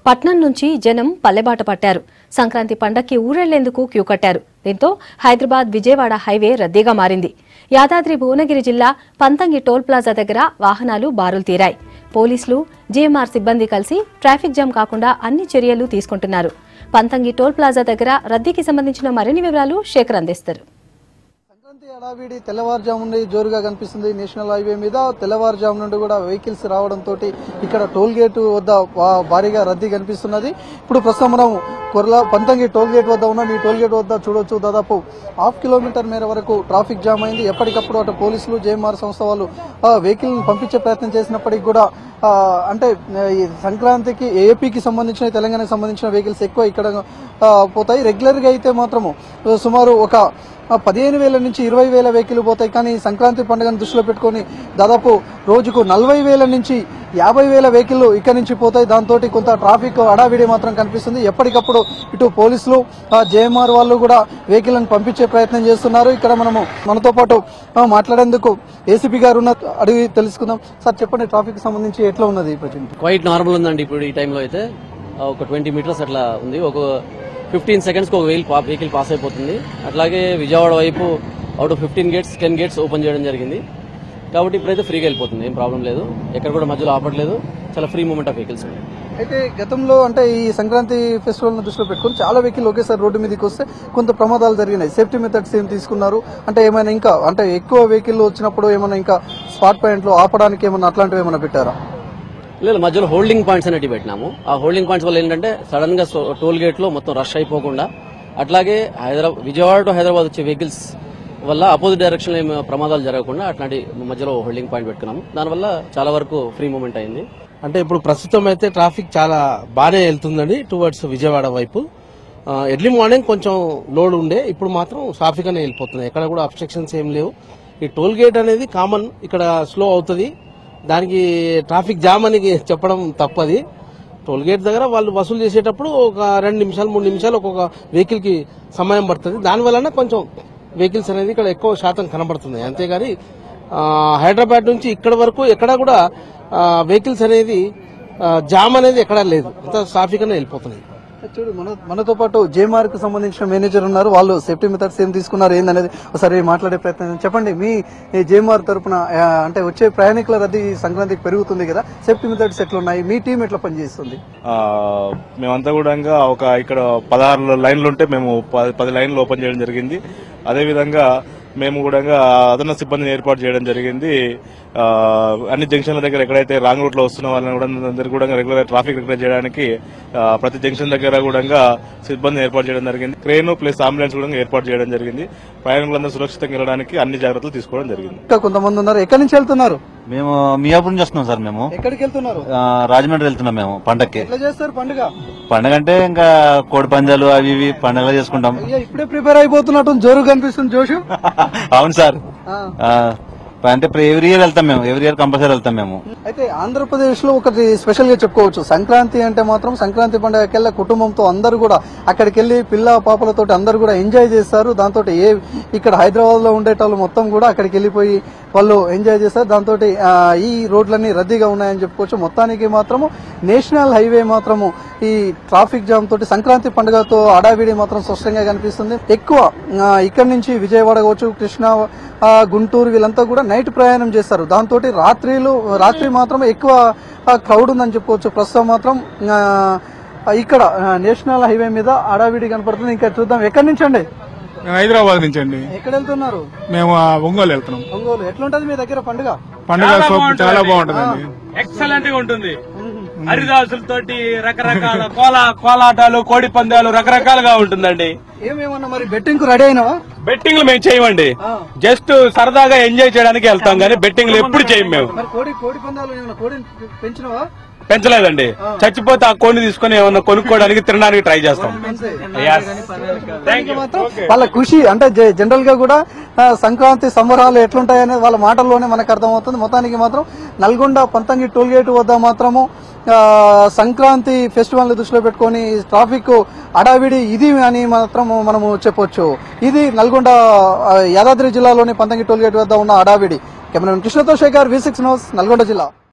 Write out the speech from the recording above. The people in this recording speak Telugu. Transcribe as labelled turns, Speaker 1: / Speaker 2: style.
Speaker 1: పట్నం నుంచి జనం పల్లెబాట పట్టారు. సంక్రాంతి పండక్కి ఊరెళ్లేందుకు క్యూ కట్టారు. దీంతో హైదరాబాద్ విజయవాడ హైవే రద్దీగా మారింది. యాదాద్రి భువనగిరి జిల్లా పంతంగి టోల్ ప్లాజా దగ్గర వాహనాలు బారులు తీరాయి. పోలీసులు, జీఎంఆర్ సిబ్బంది కలిసి ట్రాఫిక్ జామ్ కాకుండా అన్ని చర్యలు తీసుకుంటున్నారు. పంతంగి టోల్ ప్లాజా దగ్గర రద్దీకి సంబంధించిన మరిన్ని వివరాలు శేఖర్ అందిస్తారు.
Speaker 2: సంక్రాంతి హడావిడి తెల్లవారుజాము నుండి జోరుగా కనిపిస్తుంది. నేషనల్ హైవే మీద తెల్లవారుజాము నుండి కూడా వెహికల్స్ రావడంతో ఇక్కడ టోల్ గేట్ వద్ద భారీగా రద్దీ కనిపిస్తున్నది. ఇప్పుడు ప్రస్తుతం మనం పంతంగి టోల్ గేట్ వద్ద ఉన్నాం. ఈ టోల్ గేట్ వద్ద చూడొచ్చు, దాదాపు 1/2 కిలోమీటర్ మేర వరకు ట్రాఫిక్ జామ్ అయింది. ఎప్పటికప్పుడు అటు పోలీసులు, జేఎంఆర్ సంస్థ వాళ్ళు వెహికల్ పంపించే ప్రయత్నం చేసినప్పటికీ కూడా అంటే ఈ సంక్రాంతికి ఏపీకి సంబంధించిన, తెలంగాణకు సంబంధించిన వెహికల్స్ ఎక్కువ ఇక్కడ పోతాయి. రెగ్యులర్ గా అయితే మాత్రము సుమారు ఒక 15,000 నుంచి 20,000 వెహికల్ పోతాయి. కానీ సంక్రాంతి పండుగను దృష్టిలో పెట్టుకుని దాదాపు రోజుకు 40,000 నుంచి 50,000 వెహికల్ ఇక్కడ నుంచి పోతాయి. దాంతో కొంత ట్రాఫిక్ హడావిడి మాత్రం కనిపిస్తుంది. ఎప్పటికప్పుడు ఇటు పోలీసులు, జేఎంఆర్ వాళ్ళు కూడా వెహికల్ పంపించే ప్రయత్నం చేస్తున్నారు. ఇక్కడ మనతో పాటు మాట్లాడేందుకు ఏసీపీ గారు ఉన్న అడిగి తెలుసుకుందాం. సార్ చెప్పండి, ట్రాఫిక్ సంబంధించి ఎట్లా ఉన్నది?
Speaker 3: క్వైట్ నార్మల్ ఉందండి. ఇప్పుడు ఈ టైంలో అయితే ఒక 20 మీటర్స్ అట్లా ఉంది. ఒక 15 సెకండ్స్ కి ఒక వెహికల్ పాస్ అయిపోతుంది. అట్లాగే విజయవాడ వైపు out of 15 gates 10 gates open చేయడం జరిగింది. కాబట్టి ఇప్పుడైతే ఫ్రీగా వెళ్ళిపోతుంది, ఏం ప్రాబ్లం లేదు. ఎక్కడ కూడా మధ్యలో ఆపట్లేదు. చాలా ఫ్రీ మూవ్మెంట్ ఆఫ్ వెహికల్స్.
Speaker 2: అయితే గతంలో అంటే ఈ సంక్రాంతి ఫెస్టివల్ ను దృష్టిలో పెట్టుకుని చాలా వెహికల్ ఒకేసారి రోడ్డు మీదకి వస్తే కొంత ప్రమాదాలు జరిగినాయి. సేఫ్టీ మెథడ్స్ ఏం తీసుకున్నారు? అంటే ఏమైనా ఇంకా అంటే ఎక్కువ వెహికల్ వచ్చినప్పుడు ఏమైనా ఇంకా స్పాట్ పాయింట్లు ఆపడానికి ఏమైనా అట్లాంటివి ఏమైనా పెట్టారా?
Speaker 3: లేదు, మధ్యలో హోల్డింగ్ పాయింట్స్ అనేవి పెట్టినాము. ఆ హోల్డింగ్ పాయింట్స్ వల్ల ఏంటంటే సడన్ గా టోల్ గేట్ లో మొత్తం రష్ అయిపోకుండా, అట్లాగే విజయవాడ టు హైదరాబాద్ వచ్చే వెహికల్స్ వల్ల అపోజిట్ డైరెక్షన్ లో ప్రమాదాలు జరగకుండా అట్లాంటి మధ్యలో హోల్డింగ్ పాయింట్ పెట్టుకున్నాము. దానివల్ల చాలా వరకు ఫ్రీ మూవ్మెంట్ అయింది.
Speaker 4: అంటే ఇప్పుడు ప్రస్తుతం అయితే ట్రాఫిక్ చాలా బాగానే వెళ్తుందండి టువర్డ్స్ విజయవాడ వైపు. ఎర్లీ మార్నింగ్ కొంచెం లోడ్ ఉండే, ఇప్పుడు మాత్రం సాఫీగానే వెళ్ళిపోతుంది. ఎక్కడ కూడా అబ్స్ట్రక్షన్స్ ఏం లేవు. ఈ టోల్ గేట్ అనేది కామన్, ఇక్కడ స్లో అవుతుంది. దానికి ట్రాఫిక్ జామ్ అని చెప్పడం తప్పది. టోల్ గేట్ దగ్గర వాళ్ళు వసూలు చేసేటప్పుడు ఒక 2 నిమిషాలు 3 నిమిషాలు ఒక్కొక్క వెహికల్ కి సమయం పడుతుంది. దానివల్ల కొంచెం వెహికల్స్ అనేది ఇక్కడ ఎక్కువ శాతం కనబడుతుంది. అంతేగాని హైదరాబాద్ నుంచి ఇక్కడ వరకు ఎక్కడా కూడా వెహికల్స్ అనేది జామ్ అనేది ఎక్కడా లేదు. అంత సాఫీగానే వెళ్ళిపోతున్నాయి.
Speaker 2: చూడు, మనతో పాటు జేఎంఆర్ కు సంబంధించిన మేనేజర్ ఉన్నారు. వాళ్ళు సేఫ్టీ మెథడ్స్ ఏం తీసుకున్నారు ఏందనేది ఒకసారి మాట్లాడే ప్రయత్నం చెప్పండి. మీ జేఎంఆర్ తరఫున అంటే వచ్చే ప్రయాణికుల రద్దీ సంక్రాంతికి పెరుగుతుంది కదా, సేఫ్టీ మెథడ్స్ ఎట్లున్నాయి? మీ టీం ఎట్లా పనిచేస్తుంది?
Speaker 5: మేమంతా కూడా ఇక్కడ 16 లైన్లు ఉంటే మేము 10 లైన్లు ఓపెన్ చేయడం జరిగింది. అదేవిధంగా మేము కూడా అదన సిబ్బందిని ఏర్పాటు చేయడం జరిగింది. అన్ని జంక్షన్ల దగ్గర ఎక్కడైతే రాంగ్ రూట్ లో వస్తున్న వాళ్ళని కూడా రెగ్యులర్ ట్రాఫిక్ రెగ్యులేట్ చేయడానికి ప్రతి జంక్షన్ దగ్గర కూడా సిబ్బందిని ఏర్పాటు చేయడం జరిగింది. క్రేన్ ప్లస్ అంబులెన్స్ కూడా ఏర్పాటు చేయడం జరిగింది. ప్రయాణికులందరూ సురక్షితంగా వెళ్ళడానికి అన్ని జాగ్రత్తలు తీసుకోవడం జరిగింది.
Speaker 2: ఇంకా కొంతమంది ఉన్నారు. ఎక్కడి నుంచి వెళ్తున్నారు?
Speaker 6: మేము మియాపూర్ నుంచి వస్తున్నాం సార్. మేము
Speaker 2: ఎక్కడికి వెళ్తున్నారు?
Speaker 6: రాజమండ్రి వెళ్తున్నాం మేము పండగకి.
Speaker 2: ఎట్లా చేస్తారు పండుగ?
Speaker 6: పండగ అంటే ఇంకా కోడి పందాలు అవి ఇవి పండుగలు చేసుకుంటాం.
Speaker 2: ఇప్పుడే ప్రిపేర్ అయిపోతున్నట్టు జోరు కనిపిస్తుంది జోషు.
Speaker 6: అవును సార్, అంటే ఎవ్రీ ఇయర్ వెళ్తాం మేము. ఎవ్రీ ఇయర్ కంపల్సరీ వెళ్తాం మేము.
Speaker 2: అయితే ఆంధ్రప్రదేశ్ లో ఒకటి స్పెషల్ గా చెప్పుకోవచ్చు. సంక్రాంతి అంటే మాత్రం సంక్రాంతి పండుగకెళ్ళ కుటుంబంతో అందరూ కూడా అక్కడికి వెళ్లి పిల్ల పాపలతో అందరూ కూడా ఎంజాయ్ చేస్తారు. దాంతో ఇక్కడ హైదరాబాద్ లో ఉండేటోళ్ళు మొత్తం కూడా అక్కడికి వెళ్లిపోయి వాళ్ళు ఎంజాయ్ చేస్తారు. దాంతో ఈ రోడ్లన్నీ రద్దీగా ఉన్నాయని చెప్పుకోవచ్చు. మొత్తానికి మాత్రము నేషనల్ హైవే మాత్రము ఈ ట్రాఫిక్ జామ్ తోటి సంక్రాంతి పండుగతో హడావిడి మాత్రం స్పష్టంగా కనిపిస్తుంది. ఎక్కువ ఇక్కడి నుంచి విజయవాడ కావచ్చు, కృష్ణా, గుంటూరు వీళ్ళంతా కూడా నైట్ ప్రయాణం చేస్తారు. దాంతో రాత్రి మాత్రం ఎక్కువ క్రౌడ్ ఉందని చెప్పుకోవచ్చు. ప్రస్తుతం మాత్రం ఇక్కడ నేషనల్ హైవే మీద హడావిడి కనపడుతుంది. ఇంకా చూద్దాం. ఎక్కడి నుంచి అండి?
Speaker 7: హైదరాబాద్ నుంచి అండి.
Speaker 2: ఎక్కడ వెళ్తున్నారు?
Speaker 7: మేము ఒంగోలు వెళ్తున్నాం.
Speaker 2: ఒంగోలు ఎట్లుంటది మీ దగ్గర పండుగ?
Speaker 7: చాలా బాగుంటది,
Speaker 8: ఎక్సలెంట్ గా ఉంటుంది. హరిదాసులతోటి రకరకాల కోలాటాలు, కోడి పందాలు రకరకాలుగా ఉంటుందండి.
Speaker 2: ఏమేమన్నా మరి బెట్టింగ్ కు రెడీ అయినావా?
Speaker 8: బెట్టింగ్లు మేము చేయమండి. జస్ట్ సరదాగా ఎంజాయ్ చేయడానికి వెళ్తాం గానీ బెట్టింగ్లు ఎప్పుడు చేయం మేము.
Speaker 2: కోడి పందాలు పెంచినవా?
Speaker 8: పెంచలేదండి. చచ్చిపోతే ఆ కోడిని తీసుకుని ఏమన్నా కొనుక్కోవడానికి తినడానికి ట్రై చేస్తాం.
Speaker 2: వాళ్ళ ఖుషి అంటే జనరల్ గా కూడా సంక్రాంతి సంబరాలు ఎట్లుంటాయనే వాళ్ళ మాటల్లోనే మనకు అర్థమవుతుంది. మొత్తానికి మాత్రం నల్గొండ పంతంగి టోల్ గేట్ వద్ద మాత్రము సంక్రాంతి ఫెస్టివల్ ని దృష్టిలో పెట్టుకుని ట్రాఫిక్ హడావిడి ఇది అని మాత్రం మనము చెప్పొచ్చు. ఇది నల్గొండ యాదాద్రి జిల్లాలోని పంతంగి టోల్ గేట్ వద్ద ఉన్న హడావిడి. కెమెరామెన్ కృష్ణతో శేఖర్, V6 న్యూస్, నల్గొండ జిల్లా.